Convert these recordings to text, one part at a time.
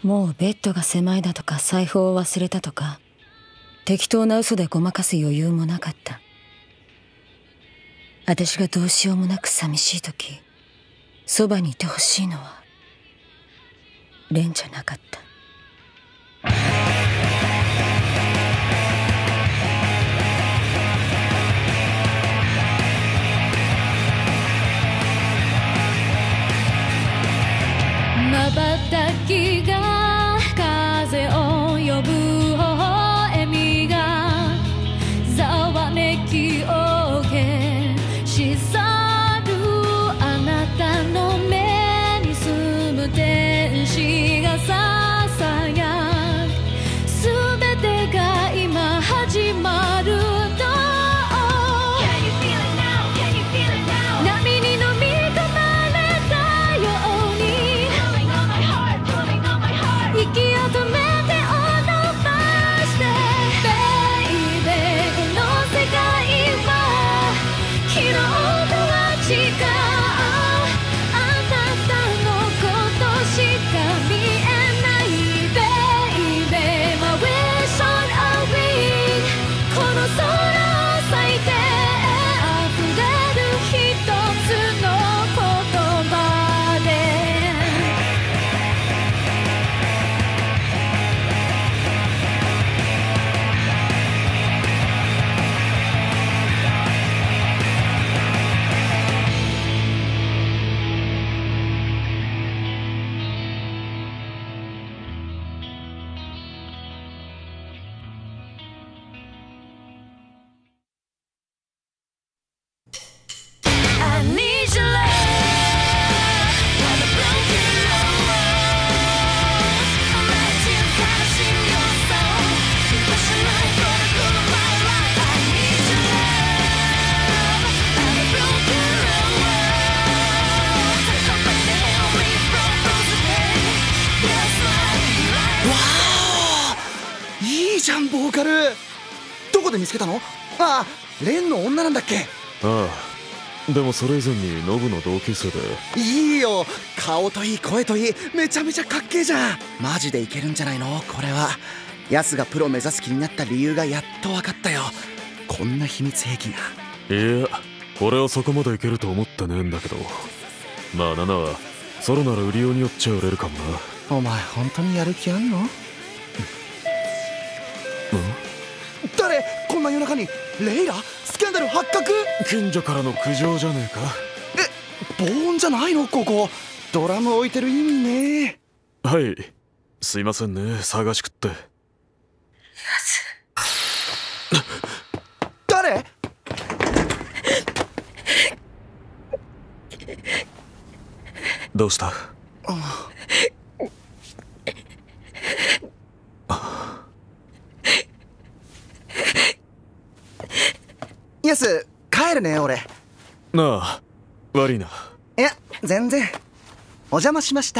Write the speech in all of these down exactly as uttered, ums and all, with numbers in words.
もうベッドが狭いだとか財布を忘れたとか適当な嘘でごまかす余裕もなかった。私がどうしようもなく寂しい時、そばにいてほしいのはレンじゃなかった。 瞬きが風を呼ぶ微笑みがざわめきを消し去るあなたの目に住む天使がささやく全てが今始まるボーカルどこで見つけたの？ああ、レンの女なんだっけ？ ああ、でもそれ以前にノブの同級生で。 いいよ、顔といい声といい、めちゃめちゃかっけえじゃん。マジでいけるんじゃないのこれは。ヤスがプロ目指す気になった理由がやっと分かったよ。こんな秘密兵器が。 いや、俺はそこまでいけると思ってねえんだけど。まあナナはソロなら売りようによっちゃ売れるかもな。 お前本当にやる気あんの？誰？こんな夜中にレイラ？スキャンダル発覚？ 近所からの苦情じゃねえか。 え、防音じゃないのここ？ドラム置いてる意味ね。 はい、すいませんね、探しくって。 誰？ どうした？ ヤス、帰るね俺。 なあ、悪いな。 いや、全然。お邪魔しました。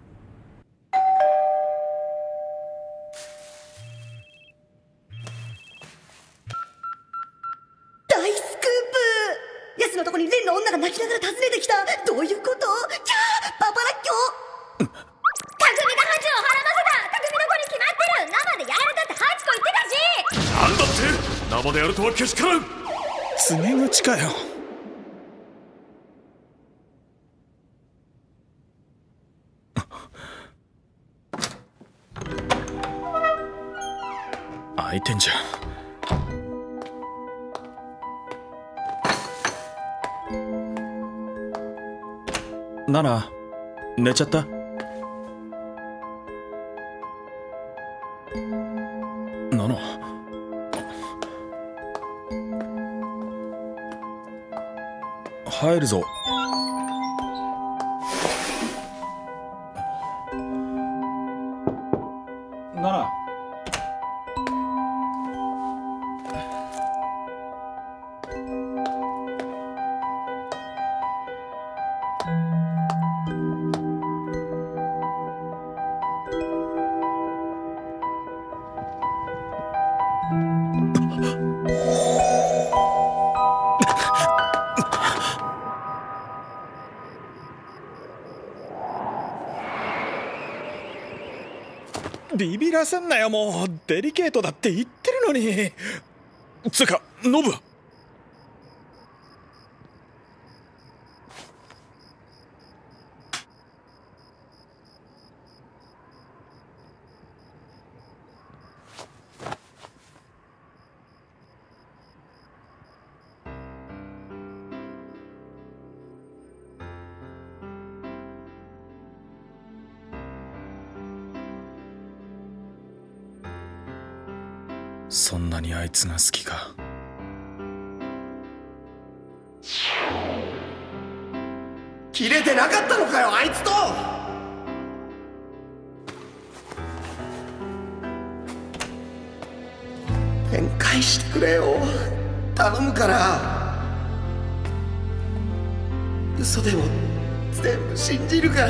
大スクープ！ヤスのとこにレンの女が泣きながら訪ねてきた。どういうこと？キャー、パパラッキョ！ 匠がハチを腹ませた。匠の子に決まってる。生でやられたってハチコ言ってたし。 なんだって？生でやるとはけしからん。 爪口かよ。 開いてんじゃん。ナナ、寝ちゃった？ナナ、入るぞ。ナナ、 ビビらせんなよ、もうデリケートだって言ってるのに。つうかノブは？そんなにあいつが好きか。 切れてなかったのかよ、あいつと。展開してくれよ、頼むから。嘘でも全部信じるから。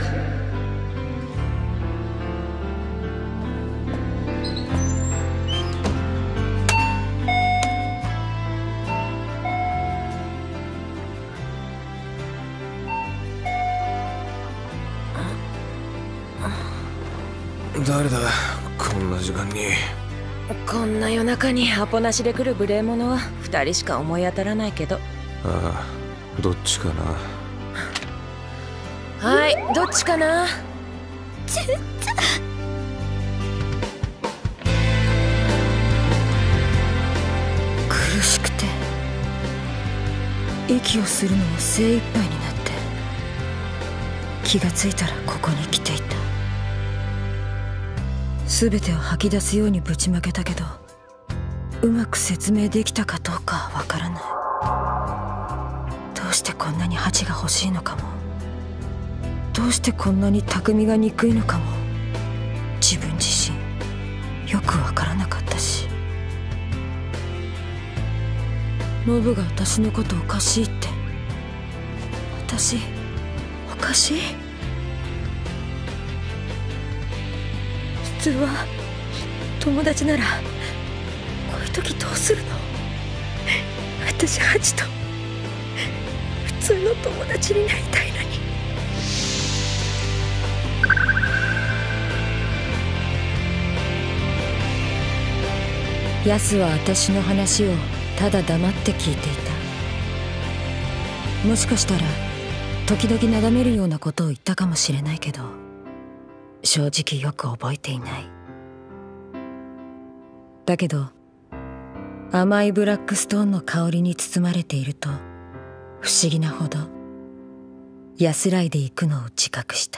誰だこんな時間に。 こんな夜中にアポなしで来る無礼者は二人しか思い当たらないけど。 ああ、どっちかな。 はい、どっちかな。 ちゅっちゃ苦しくて息をするのも精一杯になって、気がついたらここに来ていた。全てを吐き出すようにぶちまけたけど、うまく説明できたかどうかはわからない。どうしてこんなに恥が欲しいのかも、どうしてこんなに匠が憎いのかも、自分自身よくわからなかったし。ノブが私のことおかしいって。私おかしい？普通は友達ならこういう時どうするの？私ハチと普通の友達になりたいのに。ヤスは私の話をただ黙って聞いていた。もしかしたら時々なだめるようなことを言ったかもしれないけど、正直よく覚えていない。だけど甘いブラックストーンの香りに包まれていると、不思議なほど安らいでいくのを自覚した。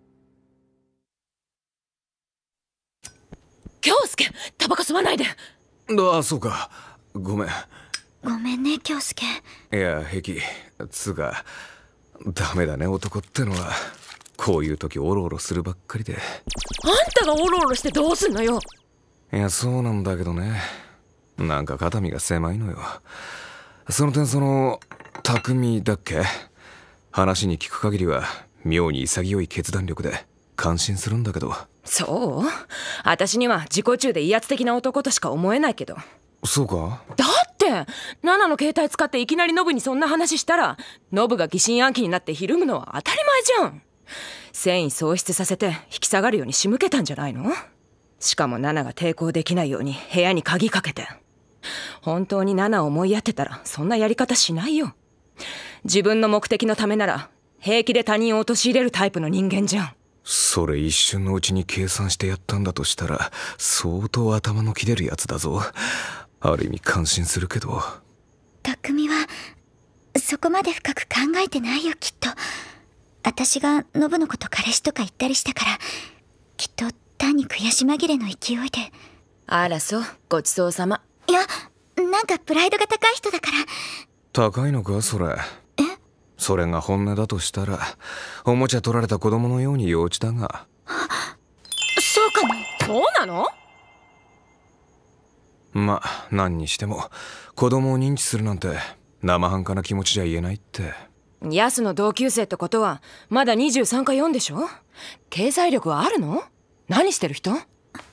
京介、タバコ吸わないで。 ああ、そうか、ごめん。 ごめんね、京介。 いや、平気。つうかダメだね、男ってのは。こういう時オロオロするばっかりで。 あんたがオロオロしてどうすんのよ。 いや、そうなんだけどね、なんか肩身が狭いのよ。その点、その匠だっけ、話に聞く限りは妙に潔い決断力で感心するんだけど。 そう？私には自己中で威圧的な男としか思えないけど。 そうか？ だってナナの携帯使っていきなりノブにそんな話したら、ノブが疑心暗鬼になってひるむのは当たり前じゃん。戦意喪失させて引き下がるように仕向けたんじゃないの？しかもナナが抵抗できないように部屋に鍵かけて。本当にナナを思いやってたらそんなやり方しないよ。自分の目的のためなら平気で他人を陥れるタイプの人間じゃん。 それ一瞬のうちに計算してやったんだとしたら相当頭の切れるやつだぞ。ある意味感心するけど。 匠はそこまで深く考えてないよ、きっと。私がノブのこと彼氏とか言ったりしたから、きっと単に悔し紛れの勢いで。 あらそう、ごちそうさま。 いや、なんかプライドが高い人だから。 高いのかそれ。 え？ それが本音だとしたら、おもちゃ取られた子供のように幼稚だが。 そうかも。 そうなの？ まあ何にしても子供を認知するなんて生半可な気持ちじゃ言えないって。 ヤスの同級生ってことはまだにじゅうさんかよんでしょ。経済力はあるの？何してる人？ ミ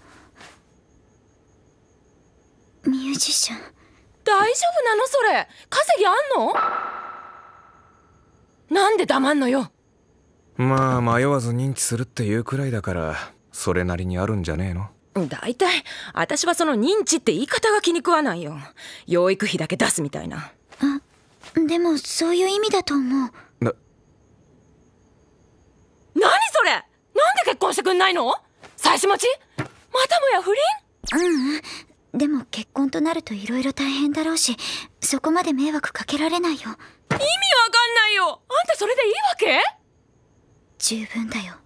ュージシャン。 大丈夫なのそれ？稼ぎあんの？なんで黙んのよ。 まあ迷わず認知するっていうくらいだからそれなりにあるんじゃねえの？ だいたい私はその認知って言い方が気に食わないよ。養育費だけ出すみたいな。 あ、でもそういう意味だと思う。 な、 何それ？なんで結婚してくんないの？妻子持ち？またもや不倫？ うんうん。でも結婚となると色々大変だろうし、そこまで迷惑かけられないよ。意味わかんないよ。あんたそれでいいわけ？ 十分だよ。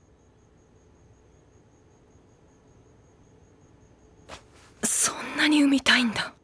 そんなに産みたいんだ。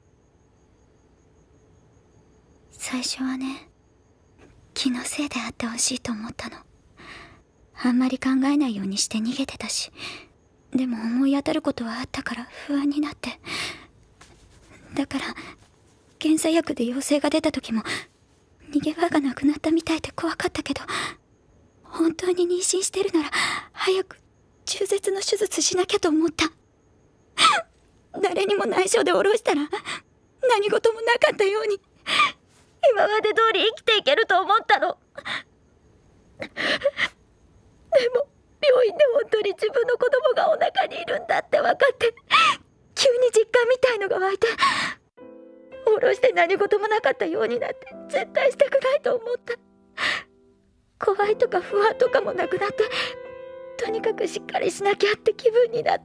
最初はね、気のせいであってほしいと思ったの。あんまり考えないようにして逃げてたし、でも思い当たることはあったから不安になって。だから検査薬で陽性が出た時も逃げ場がなくなったみたいで怖かったけど、本当に妊娠してるなら早く中絶の手術しなきゃと思った。誰にも内緒で下ろしたら何事もなかったように今まで通り生きていけると思ったの。でも病院で本当に自分の子供がお腹にいるんだって分かって、急に実感みたいのが湧いて、下ろして何事もなかったようになって絶対したくないと思った。怖いとか不安とかもなくなって、とにかくしっかりしなきゃって気分になって。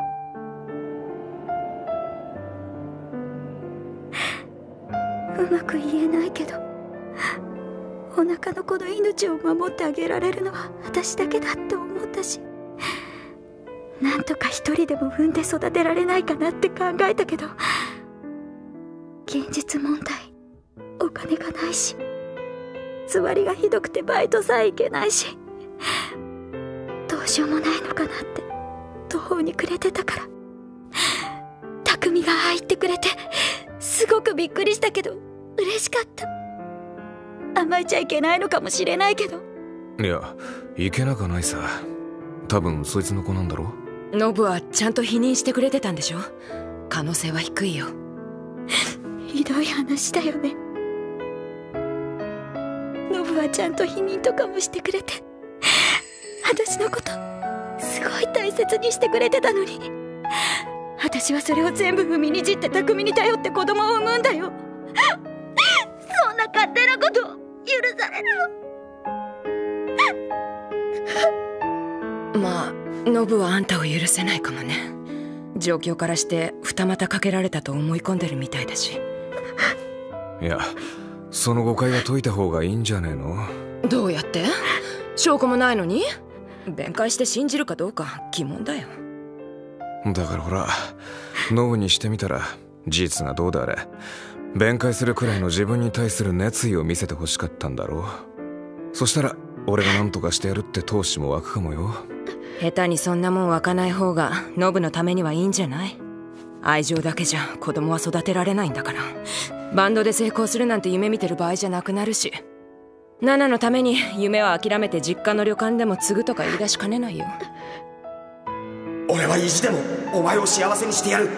うまく言えないけど、お腹の子の命を守ってあげられるのは私だけだって思ったし、なんとか一人でも産んで育てられないかなって考えたけど、現実問題お金がないし、座りがひどくてバイトさえ行けないし、どうしようもないのかなって途方に暮れてたから、匠が入ってくれてすごくびっくりしたけど嬉しかった。甘えちゃいけないのかもしれないけど。 いや、いけなかないさ。多分そいつの子なんだろ。 ノブはちゃんと否認してくれてたんでしょ？可能性は低いよ。 ひどい話だよね。ノブはちゃんと否認とかもしてくれて、私のことすごい大切にしてくれてたのに、私はそれを全部踏みにじって匠に頼って子供を産むんだよ。そんな勝手なこと許される？まあノブはあんたを許せないかもね。状況からして二股かけられたと思い込んでるみたいだし。 いや、その誤解は解いた方がいいんじゃねえの？ どうやって？証拠もないのに弁解して信じるかどうか疑問だよ。 だからほら、ノブにしてみたら事実がどうであれ弁解するくらいの自分に対する熱意を見せてほしかったんだろう。そしたら俺が何とかしてやるって闘志も湧くかもよ。 下手にそんなもん湧かない方がノブのためにはいいんじゃない？愛情だけじゃ子供は育てられないんだから。バンドで成功するなんて夢見てる場合じゃなくなるし、ナナのために夢は諦めて実家の旅館でも継ぐとか言い出しかねないよ。 俺は意地でもお前を幸せにしてやる。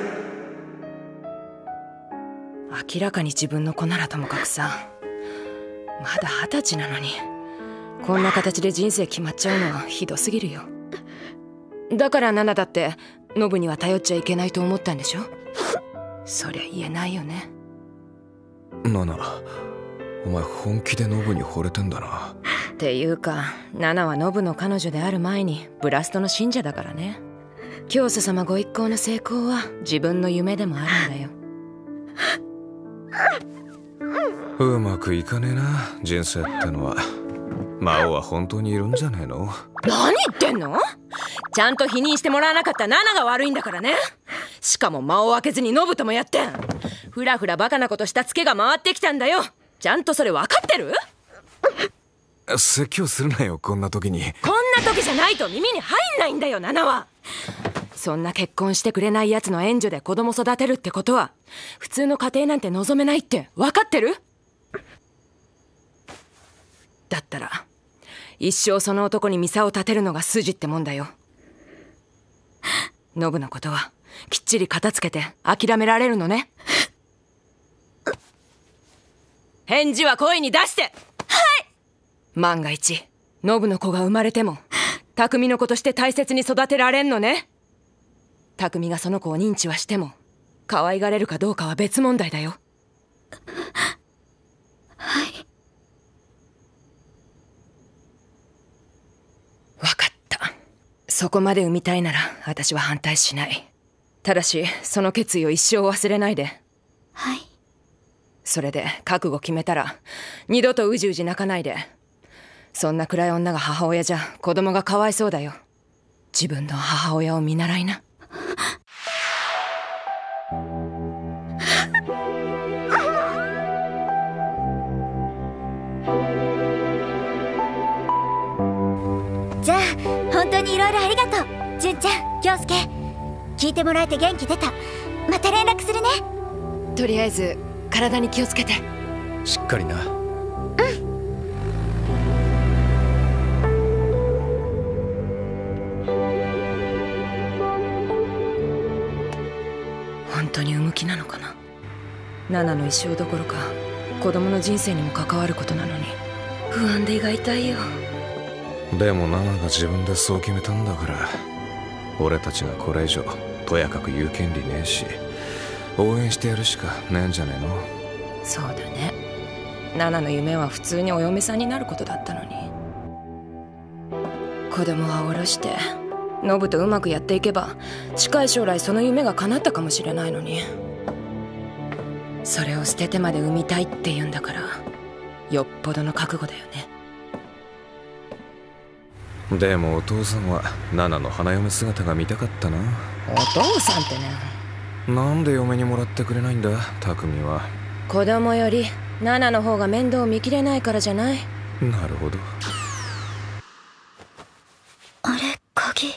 明らかに自分の子ならともかくさ、まだ二十歳なのにこんな形で人生決まっちゃうのはひどすぎるよ。だからナナだってノブには頼っちゃいけないと思ったんでしょ？そりゃ言えないよね。 ナナ、お前本気でノブに惚れてんだな。 っていうかナナはノブの彼女である前にブラストの信者だからね。教祖様ご一行の成功は自分の夢でもあるんだよ。 うまくいかねえな、人生ってのは。魔王は本当にいるんじゃねえの？ 何言ってんの？ちゃんと否認してもらわなかったナナが悪いんだからね。しかも間を空けずにノブともやってん。ふらふらバカなことしたツケが回ってきたんだよ。ちゃんとそれ分かってる？ 説教するなよ、こんな時に。 こんな時じゃないと耳に入んないんだよ、ナナは。そんな結婚してくれないやつの援助で子供育てるってことは普通の家庭なんて望めないって分かってる？だったら一生その男にミサを立てるのが筋ってもんだよ。ノブのことはきっちり片付けて諦められるのね。返事は声に出して。はい。万が一ノブの子が生まれても匠の子として大切に育てられんのね。匠がその子を認知はしても可愛がれるかどうかは別問題だよ。 はい。 分かった。そこまで産みたいなら私は反対しない。ただしその決意を一生忘れないで。 はい。 それで覚悟決めたら二度とうじうじ泣かないで。そんな暗い女が母親じゃ子供がかわいそうだよ。自分の母親を見習いな。 じゃあ本当にいろいろありがとう、純ちゃん、京介。聞いてもらえて元気出た。また連絡するね。 とりあえず体に気をつけて。 しっかりな。 本当に産む気なのかな。ナナの一生どころか子供の人生にも関わることなのに不安で胃が痛いよ。 でもナナが自分でそう決めたんだから、俺たちがこれ以上とやかく言う権利ねえし、応援してやるしかねえんじゃねえの。 そうだね。ナナの夢は普通にお嫁さんになることだったのに。子供は下ろしてノブとうまくやっていけば近い将来その夢が叶ったかもしれないのに、それを捨ててまで産みたいって言うんだからよっぽどの覚悟だよね。 でもお父さんはナナの花嫁姿が見たかったな。 お父さんってね。 なんで嫁にもらってくれないんだ匠は。 子供よりナナの方が面倒見きれないからじゃない？ なるほど。 あれ、鍵。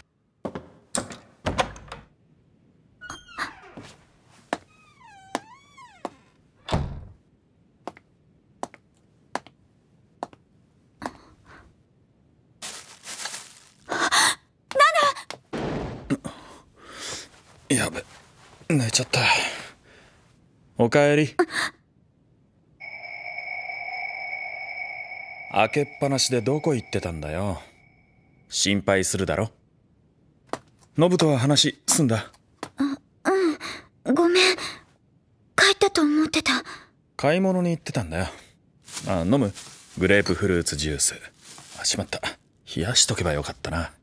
やべ、寝ちゃった。おかえり。開けっぱなしでどこ行ってたんだよ。心配するだろ。ノブとは話済んだ？ あ、うん、ごめん。帰ったと思ってた。 買い物に行ってたんだよ。あ、飲む？グレープフルーツジュース。あ、しまった。冷やしとけばよかったな。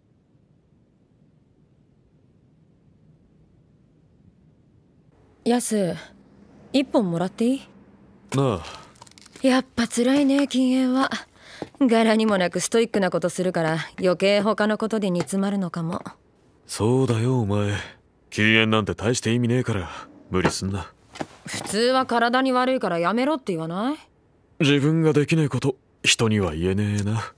ヤス、一本もらっていい？ なあ。 やっぱ辛いね、禁煙は。柄にもなくストイックなことするから余計他のことで煮詰まるのかも。 そうだよお前、禁煙なんて大して意味ねえから無理すんな。 普通は体に悪いからやめろって言わない？ 自分ができねえこと人には言えねえな。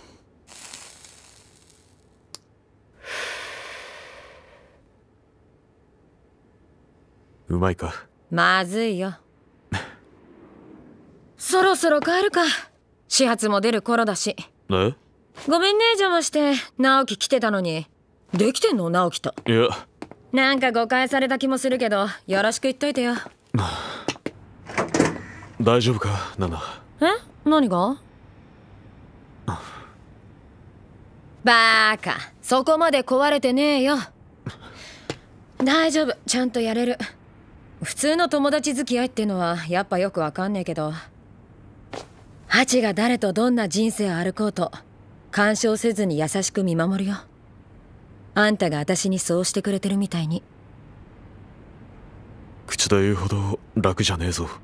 うまいか？ まずいよ。そろそろ帰るか。始発も出る頃だし。 え？ ごめんね邪魔して。直樹来てたのに。できてんの直樹と？ いや、 なんか誤解された気もするけどよろしく言っといてよ。 大丈夫かナナ？ え？何が？バーカ、そこまで壊れてねえよ。大丈夫、ちゃんとやれる。普通の友達付き合いってのはやっぱよくわかんねえけど、ハチが誰とどんな人生を歩こうと干渉せずに優しく見守るよ。あんたが私にそうしてくれてるみたいに。 口で言うほど楽じゃねえぞ。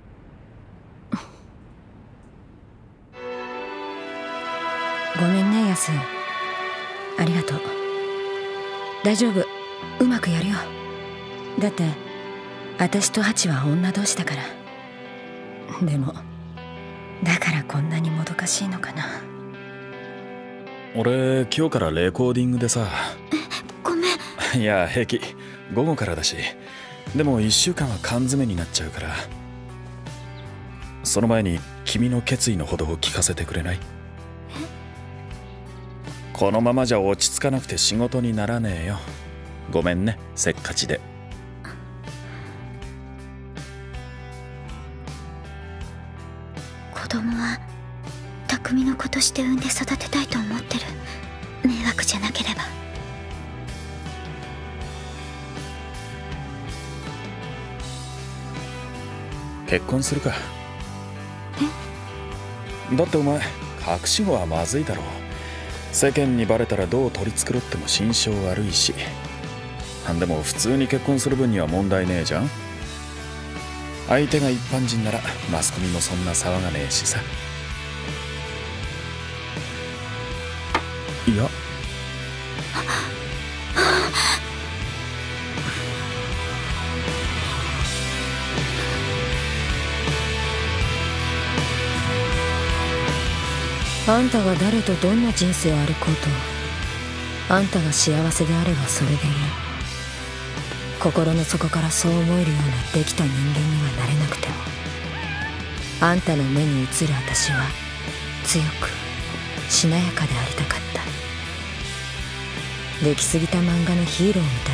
ごめんねヤス、ありがとう。大丈夫、うまくやるよ。だって私とハチは女同士だから。でもだからこんなにもどかしいのかな。 俺今日からレコーディングでさ。 ごめん。 いや平気、午後からだし。でもいっしゅうかんは缶詰になっちゃうから、その前に君の決意のほどを聞かせてくれない？このままじゃ落ち着かなくて仕事にならねえよ。ごめんね、せっかちで。 子供は匠の子として産んで育てたいと思ってる。迷惑結婚するか。え？だってお前隠し子はまずいだろう。世間にバレたらどう取り繕っても心象悪いし。でも普通に結婚する分には問題ねえじゃん。相手が一般人ならマスコミもそんな騒がねえしさ。いやあんたが誰とどんな人生を歩こうと、あんたが幸せであればそれでいい。心の底からそう思えるようなできた人間にはなれなくても、あんたの目に映る私は強くしなやかでありたかった。出来すぎた漫画のヒーローみたい